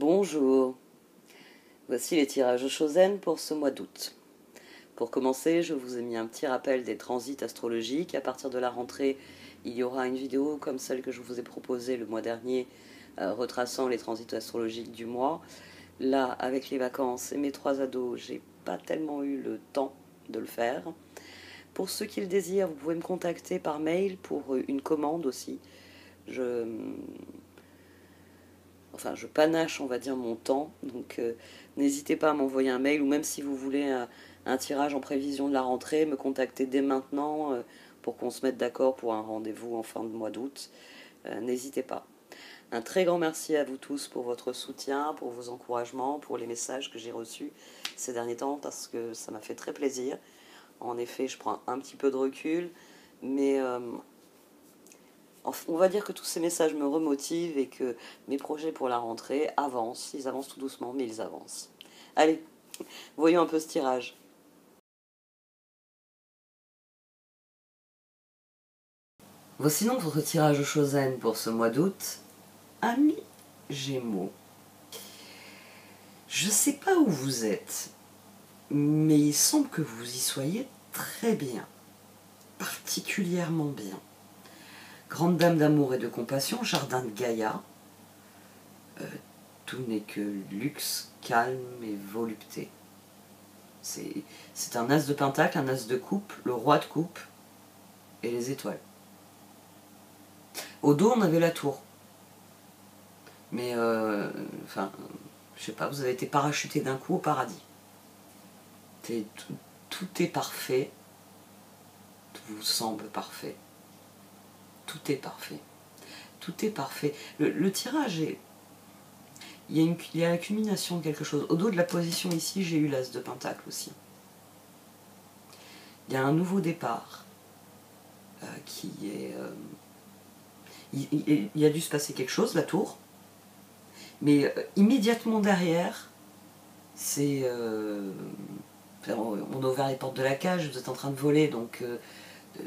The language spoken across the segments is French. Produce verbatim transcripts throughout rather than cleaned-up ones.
Bonjour, voici les tirages Chosen pour ce mois d'août. Pour commencer, je vous ai mis un petit rappel des transits astrologiques. À partir de la rentrée, il y aura une vidéo comme celle que je vous ai proposée le mois dernier, euh, retraçant les transits astrologiques du mois. Là, avec les vacances et mes trois ados, j'ai pas tellement eu le temps de le faire. Pour ceux qui le désirent, vous pouvez me contacter par mail pour une commande aussi. Je... Enfin, je panache, on va dire, mon temps. Donc, euh, n'hésitez pas à m'envoyer un mail ou même si vous voulez un, un tirage en prévision de la rentrée, me contacter dès maintenant euh, pour qu'on se mette d'accord pour un rendez-vous en fin de mois d'août. Euh, n'hésitez pas. Un très grand merci à vous tous pour votre soutien, pour vos encouragements, pour les messages que j'ai reçus ces derniers temps parce que ça m'a fait très plaisir. En effet, je prends un petit peu de recul, mais... Euh, on va dire que tous ces messages me remotivent et que mes projets pour la rentrée avancent. Ils avancent tout doucement, mais ils avancent. Allez, voyons un peu ce tirage. Voici donc votre tirage Chosen pour ce mois d'août. Amis Gémeaux. Je ne sais pas où vous êtes, mais il semble que vous y soyez très bien. Particulièrement bien. Grande dame d'amour et de compassion, jardin de Gaïa. Euh, tout n'est que luxe, calme et volupté. C'est un as de pentacle, un as de coupe, le roi de coupe et les étoiles. Au dos, on avait la tour. Mais, euh, enfin, je sais pas, vous avez été parachuté d'un coup au paradis. Tout, tout est parfait. Tout vous semble parfait. Tout est parfait. Tout est parfait. Le, le tirage est... Il y, a une, il y a la culmination de quelque chose. Au dos de la position ici, j'ai eu l'as de pentacle aussi. Il y a un nouveau départ euh, qui est... Euh, il, il, il a dû se passer quelque chose, la tour. Mais euh, immédiatement derrière, c'est... Euh, on a ouvert les portes de la cage, vous êtes en train de voler, donc... Euh, euh,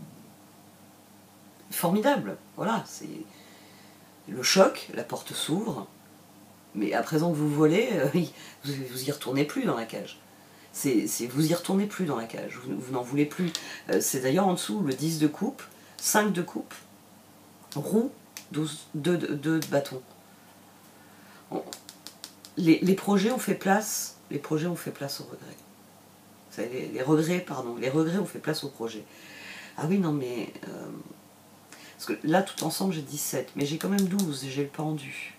formidable, voilà, c'est le choc, la porte s'ouvre, mais à présent que vous volez, euh, vous, vous y retournez plus dans la cage. C'est, vous y retournez plus dans la cage, vous, vous n'en voulez plus. Euh, c'est d'ailleurs en dessous le dix de coupe, cinq de coupe, roue, douze, deux de bâton. On, les, les projets ont fait place, les projets ont fait place aux regrets. Vous savez, les, les regrets, pardon, les regrets ont fait place aux projets. Ah oui, non mais... Euh, parce que là, tout ensemble, j'ai dix-sept, mais j'ai quand même douze et j'ai le pendu.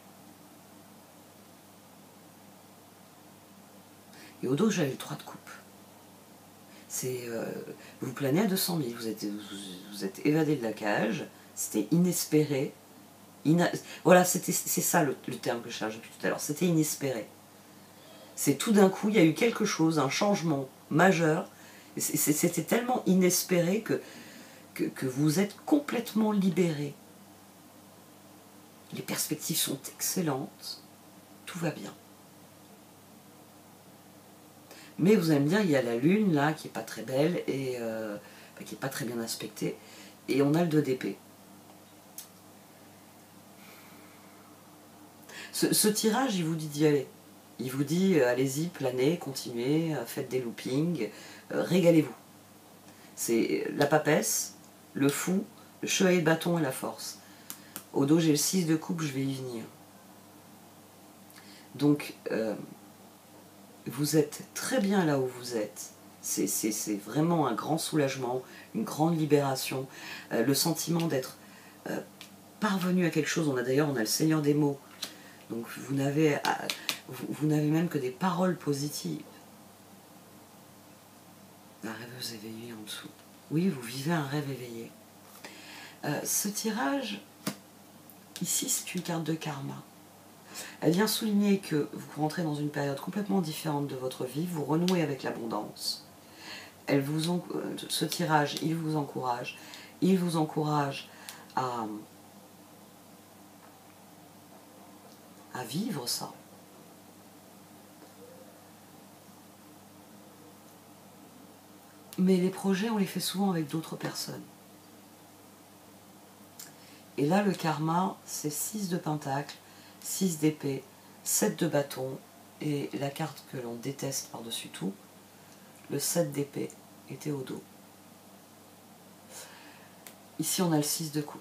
Et au dos, j'avais le trois de coupe. C'est, euh, vous planez à deux cent mille, vous êtes, vous, vous êtes évadé de la cage, c'était inespéré. Ina... Voilà, c'est ça le, le terme que je cherche depuis tout à l'heure, c'était inespéré. C'est tout d'un coup, il y a eu quelque chose, un changement majeur, c'était tellement inespéré que, que, que vous êtes complètement libéré. Les perspectives sont excellentes, tout va bien. Mais vous allez me dire, il y a la lune là qui n'est pas très belle et euh, qui n'est pas très bien aspectée. Et on a le deux d'épée. Ce, ce tirage, il vous dit d'y aller. Il vous dit, euh, allez-y, planez, continuez, euh, faites des loopings, euh, régalez-vous. C'est la papesse, le fou, le chevalier de bâton et la force. Au dos, j'ai le six de coupe, je vais y venir. Donc... Euh, vous êtes très bien là où vous êtes. C'est vraiment un grand soulagement, une grande libération, euh, le sentiment d'être euh, parvenu à quelque chose. On a d'ailleurs, on a le Seigneur des mots. Donc vous n'avez vous, vous n'avez même que des paroles positives. La rêveuse éveillée en dessous. Oui, vous vivez un rêve éveillé. Euh, ce tirage, ici, c'est une carte de karma. Elle vient souligner que vous rentrez dans une période complètement différente de votre vie, vous renouez avec l'abondance. Elle vous, ce tirage, il vous encourage. Il vous encourage à, à vivre ça. Mais les projets, on les fait souvent avec d'autres personnes. Et là, le karma, c'est six de pentacle, six d'épée, sept de bâton et la carte que l'on déteste par-dessus tout, le sept d'épée était au dos. Ici on a le six de coupe.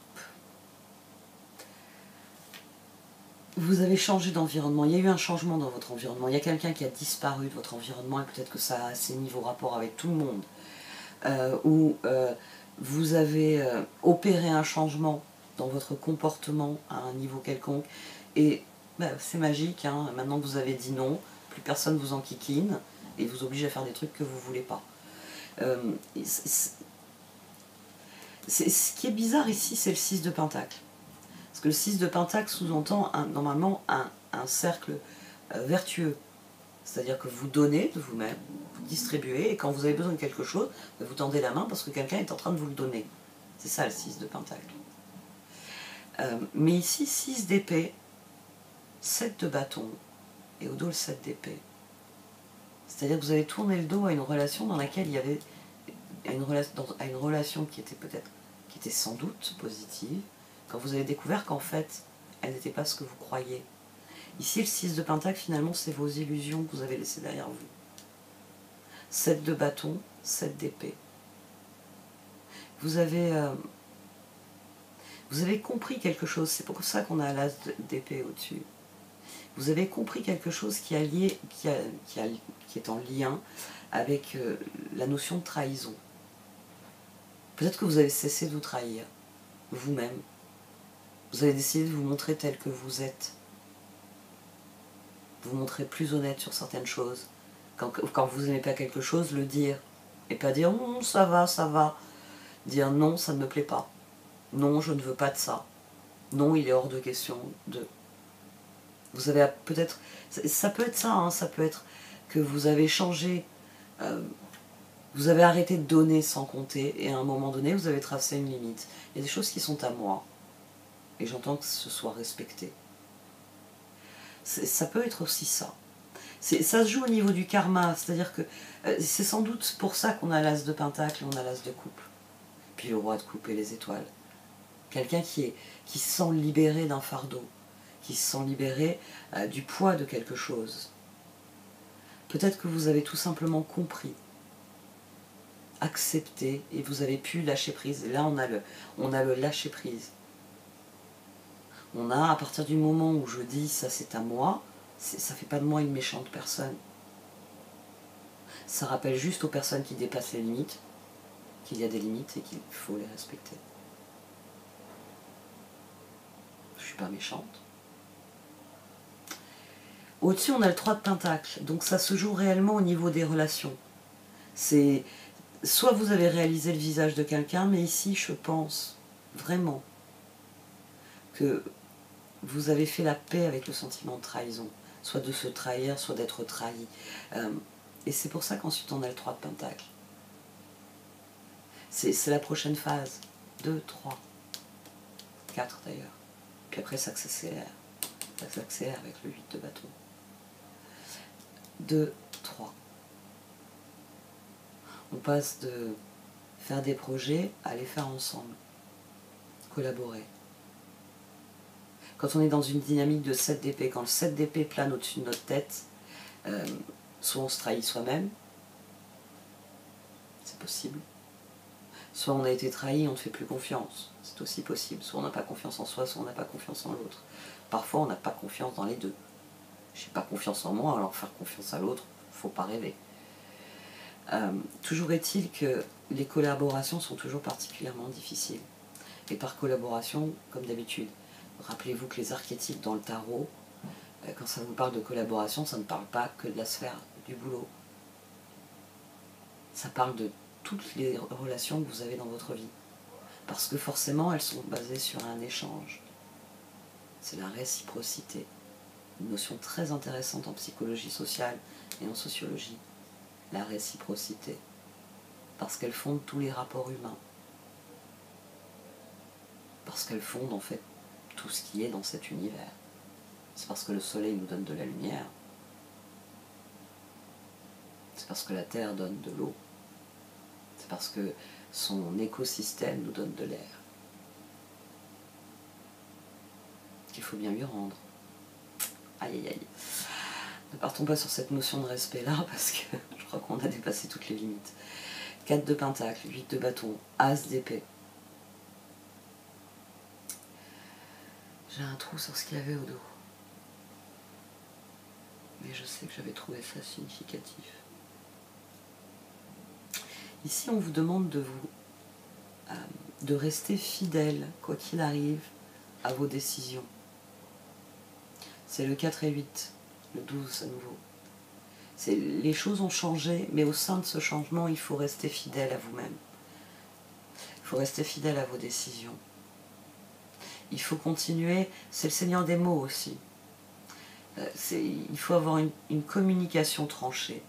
Vous avez changé d'environnement, il y a eu un changement dans votre environnement, il y a quelqu'un qui a disparu de votre environnement et peut-être que ça a assaini vos rapports avec tout le monde, euh, ou euh, vous avez euh, opéré un changement dans votre comportement à un niveau quelconque et bah, c'est magique, hein, maintenant que vous avez dit non, plus personne vous enquiquine et vous oblige à faire des trucs que vous ne voulez pas. Euh, c'est, c'est, ce qui est bizarre ici, c'est le six de pentacle. Parce que le six de pentacle sous-entend un, normalement un, un cercle euh, vertueux. C'est-à-dire que vous donnez de vous-même, vous distribuez, et quand vous avez besoin de quelque chose, vous tendez la main parce que quelqu'un est en train de vous le donner. C'est ça le six de pentacle. Euh, mais ici, six d'épée, sept de bâton, et au dos le sept d'épée. C'est-à-dire que vous avez tourné le dos à une relation dans laquelle il y avait à une, rela à une relation qui était peut-être, qui était sans doute positive, quand vous avez découvert qu'en fait, elle n'était pas ce que vous croyiez. Ici, le six de pentacle, finalement, c'est vos illusions que vous avez laissées derrière vous. sept de bâton, sept d'épée. Vous avez, euh, vous avez compris quelque chose, c'est pour ça qu'on a l'as d'épée au-dessus. Vous avez compris quelque chose qui, a lié, qui, a, qui, a, qui est en lien avec euh, la notion de trahison. Peut-être que vous avez cessé de vous trahir, vous-même. Vous avez décidé de vous montrer tel que vous êtes. Vous montrer plus honnête sur certaines choses. Quand, quand vous n'aimez pas quelque chose, le dire. Et pas dire oh, ça va, ça va. Dire non, ça ne me plaît pas. Non, je ne veux pas de ça. Non, il est hors de question de... Vous avez peut-être... Ça peut être ça, hein, ça peut être que vous avez changé... Euh, vous avez arrêté de donner sans compter, et à un moment donné, vous avez tracé une limite. Il y a des choses qui sont à moi, et j'entends que ce soit respecté. Ça peut être aussi ça. Ça se joue au niveau du karma, c'est-à-dire que euh, c'est sans doute pour ça qu'on a l'as de pentacle et on a l'as de coupe. Puis le roi de coupe et les étoiles. Quelqu'un qui, est, qui se sent libéré d'un fardeau, qui se sent libéré euh, du poids de quelque chose. Peut-être que vous avez tout simplement compris, accepté, et vous avez pu lâcher prise. Et là, on a le, on a le lâcher prise. On a, à partir du moment où je dis ça c'est à moi, ça ne fait pas de moi une méchante personne. Ça rappelle juste aux personnes qui dépassent les limites qu'il y a des limites et qu'il faut les respecter. Je ne suis pas méchante. Au-dessus, on a le trois de pentacle, donc ça se joue réellement au niveau des relations. C'est soit vous avez réalisé le visage de quelqu'un, mais ici, je pense vraiment que vous avez fait la paix avec le sentiment de trahison, soit de se trahir, soit d'être trahi. Euh, et c'est pour ça qu'ensuite on a le trois de pentacle. C'est la prochaine phase. deux, trois, quatre d'ailleurs. Puis après ça s'accélère. Ça s'accélère avec le huit de bâton. deux, trois. On passe de faire des projets à les faire ensemble. Collaborer. Quand on est dans une dynamique de sept d'épée, quand le sept d'épée plane au-dessus de notre tête, euh, soit on se trahit soi-même, c'est possible. Soit on a été trahi, on ne fait plus confiance, c'est aussi possible. Soit on n'a pas confiance en soi, soit on n'a pas confiance en l'autre. Parfois on n'a pas confiance dans les deux. Je n'ai pas confiance en moi, alors faire confiance à l'autre, il ne faut pas rêver. Euh, toujours est-il que les collaborations sont toujours particulièrement difficiles. Et par collaboration, comme d'habitude, rappelez-vous que les archétypes dans le tarot, euh, quand ça vous parle de collaboration, ça ne parle pas que de la sphère du boulot. Ça parle de toutes les relations que vous avez dans votre vie. Parce que forcément, elles sont basées sur un échange. C'est la réciprocité. Une notion très intéressante en psychologie sociale et en sociologie. La réciprocité. Parce qu'elle fonde tous les rapports humains. Parce qu'elle fonde en fait tout ce qui est dans cet univers. C'est parce que le soleil nous donne de la lumière. C'est parce que la terre donne de l'eau. C'est parce que son écosystème nous donne de l'air. Qu'il faut bien lui rendre. Aïe, aïe, aïe. Ne partons pas sur cette notion de respect-là, parce que je crois qu'on a dépassé toutes les limites. quatre de pentacle, huit de bâton, as d'épée. J'ai un trou sur ce qu'il y avait au dos. Mais je sais que j'avais trouvé ça significatif. Ici, on vous demande de vous euh, de rester fidèle, quoi qu'il arrive, à vos décisions. C'est le quatre et huit, le douze à nouveau. Les choses ont changé, mais au sein de ce changement, il faut rester fidèle à vous-même. Il faut rester fidèle à vos décisions. Il faut continuer, c'est le Seigneur des mots aussi. Euh, il faut avoir une, une communication tranchée.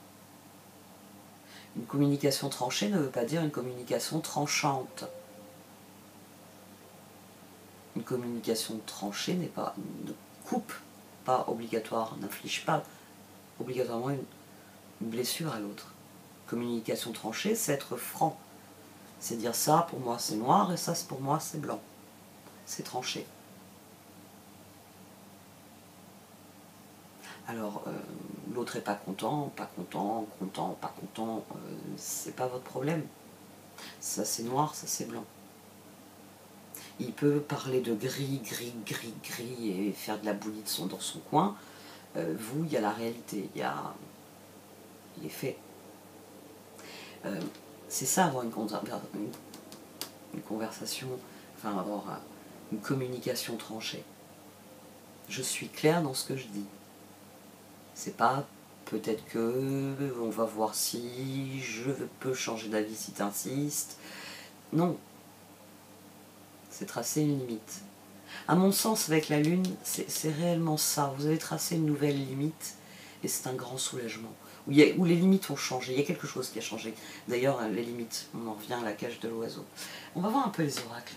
Une communication tranchée ne veut pas dire une communication tranchante. Une communication tranchée n'est pas, ne coupe pas obligatoire, n'inflige pas obligatoirement une, une blessure à l'autre. Communication tranchée, c'est être franc. C'est dire ça, pour moi c'est noir, et ça pour moi c'est blanc. C'est tranché. Alors, euh, l'autre est pas content, pas content, content, pas content, euh, c'est pas votre problème. Ça c'est noir, ça c'est blanc. Il peut parler de gris, gris, gris, gris et faire de la bouillie de son, dans son coin. Euh, vous, il y a la réalité, il y a les faits. Euh, c'est ça, avoir une, une, une conversation, enfin avoir une communication tranchée. Je suis claire dans ce que je dis. C'est pas peut-être que on va voir si je peux changer d'avis si tu insistes. Non. C'est tracer une limite. À mon sens, avec la Lune, c'est réellement ça. Vous avez tracé une nouvelle limite et c'est un grand soulagement. Où, il y a, où les limites ont changé. Il y a quelque chose qui a changé. D'ailleurs, les limites, on en revient à la cage de l'oiseau. On va voir un peu les oracles.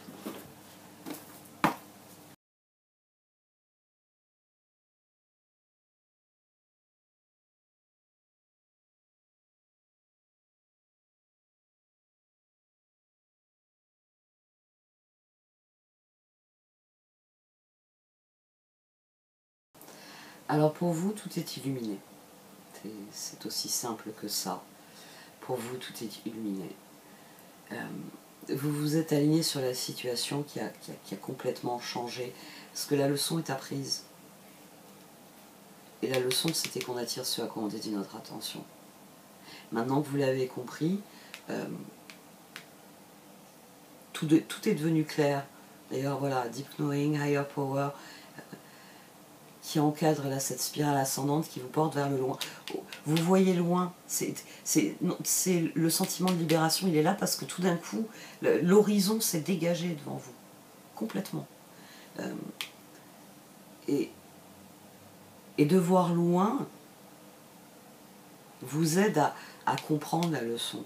Alors pour vous, tout est illuminé. C'est aussi simple que ça. Pour vous, tout est illuminé. Euh, vous vous êtes aligné sur la situation qui a, qui, a, qui a complètement changé. Parce que la leçon est apprise. Et la leçon, c'était qu'on attire ce à quoi on dédie notre attention. Maintenant que vous l'avez compris, euh, tout, de, tout est devenu clair. D'ailleurs, voilà, Deep Knowing, Higher Power, euh, qui encadre là, cette spirale ascendante qui vous porte vers le loin. Vous voyez loin, c'est le sentiment de libération, il est là parce que tout d'un coup, l'horizon s'est dégagé devant vous, complètement. Euh, et, et de voir loin vous aide à, à comprendre la leçon,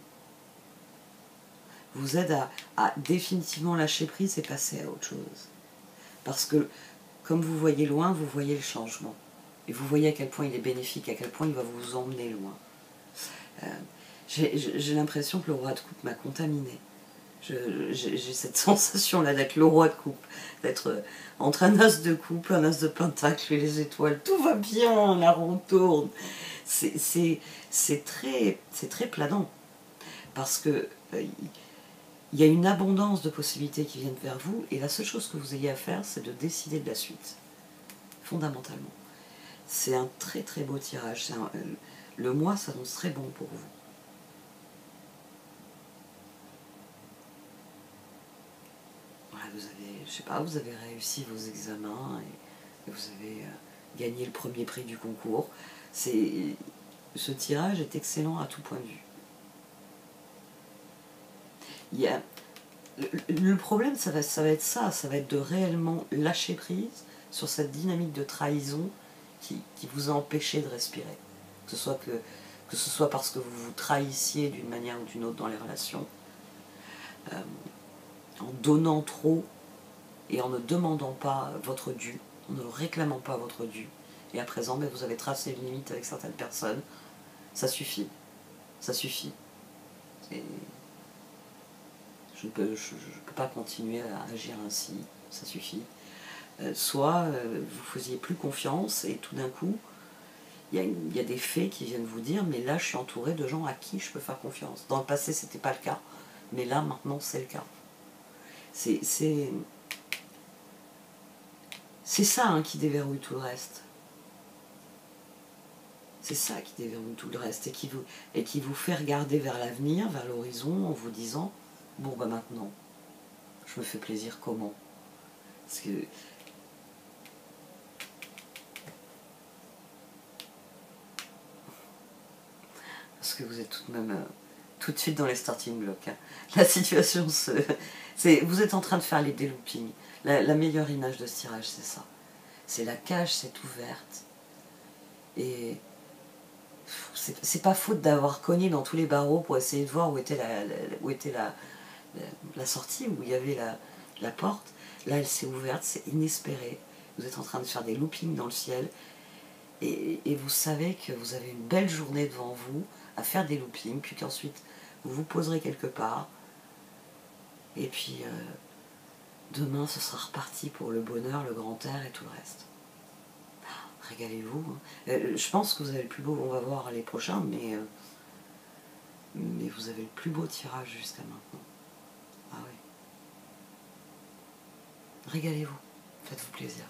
vous aide à, à définitivement lâcher prise et passer à autre chose. Parce que, comme vous voyez loin, vous voyez le changement. Et vous voyez à quel point il est bénéfique, à quel point il va vous emmener loin. Euh, j'ai l'impression que le roi de coupe m'a contaminé. J'ai cette sensation-là d'être le roi de coupe, d'être entre un as de coupe, un as de pentacle et les étoiles. Tout va bien, la roue tourne. C'est très, très planant. Parce que euh, il y a une abondance de possibilités qui viennent vers vous, et la seule chose que vous ayez à faire, c'est de décider de la suite. Fondamentalement. C'est un très très beau tirage. Un, euh, le mois s'annonce très bon pour vous. Voilà, vous avez, je sais pas, vous avez réussi vos examens et, et vous avez euh, gagné le premier prix du concours. C'est, ce tirage est excellent à tout point de vue. Il y a, le, le problème, ça va, ça va être ça, ça va être de réellement lâcher prise sur cette dynamique de trahison qui, qui vous a empêché de respirer. Que ce soit, que, que ce soit parce que vous vous trahissiez d'une manière ou d'une autre dans les relations, euh, en donnant trop et en ne demandant pas votre dû, en ne réclamant pas votre dû. Et à présent, ben, vous avez tracé une limite avec certaines personnes. Ça suffit. Ça suffit. Je ne peux, je, je peux pas continuer à agir ainsi. Ça suffit. Euh, soit euh, vous faisiez plus confiance et tout d'un coup, il y, y a des faits qui viennent vous dire, mais là je suis entouré de gens à qui je peux faire confiance. Dans le passé c'était pas le cas, mais là maintenant c'est le cas. C'est c'est ça hein, qui déverrouille tout le reste. C'est ça qui déverrouille tout le reste et qui vous, et qui vous fait regarder vers l'avenir, vers l'horizon, en vous disant, bon bah maintenant, je me fais plaisir comment? Parce que parce que vous êtes tout de même euh, tout de suite dans les starting blocks. Hein. La situation, se, c'est, vous êtes en train de faire les déloopings. La, la meilleure image de ce tirage, c'est ça. C'est la cage, c'est ouverte. Et c'est, c'est pas faute d'avoir cogné dans tous les barreaux pour essayer de voir où était la, la où était la, la, la sortie, où il y avait la, la porte. Là, elle s'est ouverte, c'est inespéré. Vous êtes en train de faire des loopings dans le ciel. Et, et vous savez que vous avez une belle journée devant vous à faire des loopings, puis qu'ensuite vous vous poserez quelque part, et puis euh, demain ce sera reparti pour le bonheur, le grand air et tout le reste. Ah, régalez-vous. Hein. Euh, je pense que vous avez le plus beau, on va voir les prochains, mais, euh, mais vous avez le plus beau tirage jusqu'à maintenant. Ah oui. Régalez-vous, faites-vous plaisir.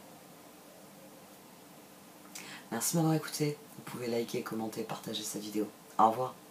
Merci de m'avoir écouté. Vous pouvez liker, commenter, partager cette vidéo. Au revoir.